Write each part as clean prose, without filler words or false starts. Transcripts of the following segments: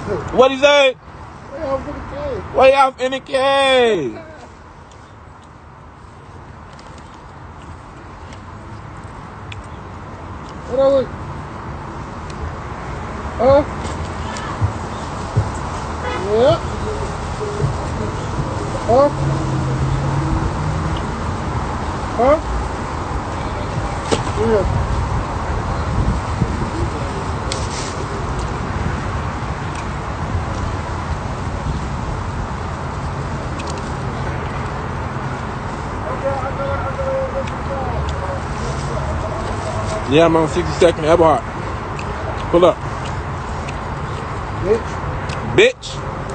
What he say? Way off in the cage. Way off in the cage. What are we? Huh? Yeah. Huh? Huh? Yeah. Yeah, I'm on 62nd Eberhard. Pull up. Bitch.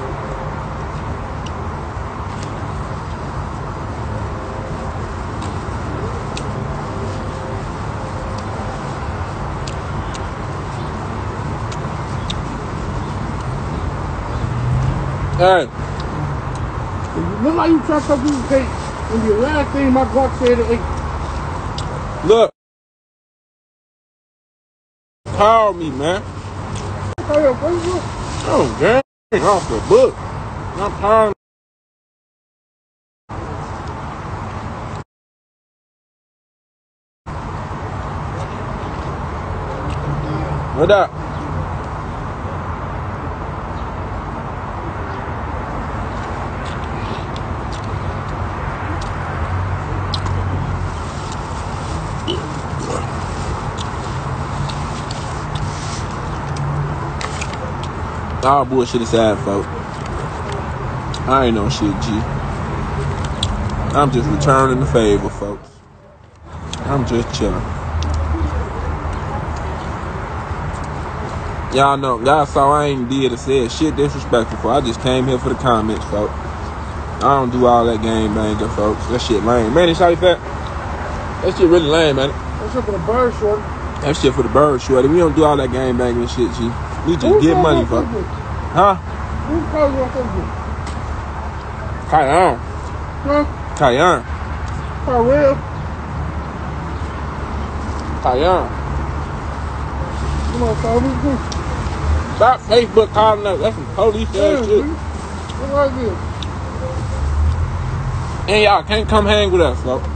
Hey. Look like you trying to come through the cake. And the last thing my Glock said to 8. Look. Call me, man. Call your Facebook? Oh, gang. Off the book. I'm tired. What up? All bullshit aside, folks. I ain't no shit, G. I'm just returning the favor, folks. I'm just chilling. Y'all know, y'all saw I ain't did or said shit disrespectful, for I just came here for the comments, folks. I don't do all that game banger, folks. That shit lame. Man, it's how you fat? That shit really lame, man. That shit for the bird, shorty. That shit for the bird, shorty. We don't do all that game banging shit, G. We just get money, folks. Huh? Who calls you on Facebook? Cayenne. Huh? Cayenne. For real? Cayenne. Come on, call me. Stop Facebook calling us. That's some police ass shit. What like this? And y'all can't come hang with us, folks.